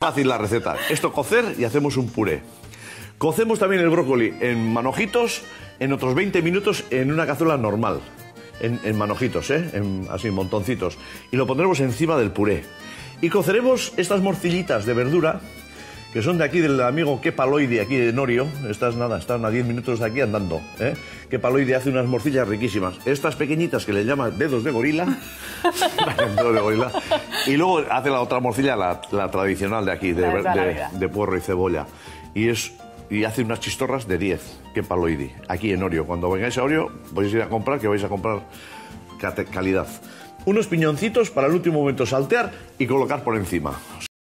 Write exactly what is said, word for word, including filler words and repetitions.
Fácil la receta. Esto cocer y hacemos un puré. Cocemos también el brócoli en manojitos, en otros veinte minutos en una cazuela normal. En, en manojitos, ¿eh? En, así, montoncitos. Y lo pondremos encima del puré. Y coceremos estas morcillitas de verdura, que son de aquí, del amigo Kepaloide, aquí de Norio. Estas, nada, están a diez minutos de aquí andando, ¿eh? Kepaloide hace unas morcillas riquísimas. Estas pequeñitas que le llaman dedos de gorila. dedos de gorila. Y luego hace la otra morcilla, la, la tradicional de aquí, de, de, de, de puerro y cebolla. Y es... Y hace unas chistorras de diez, Kepaloide, aquí en Orio. Cuando vengáis a Orio, podéis ir a comprar, que vais a comprar calidad. Unos piñoncitos para el último momento saltear y colocar por encima.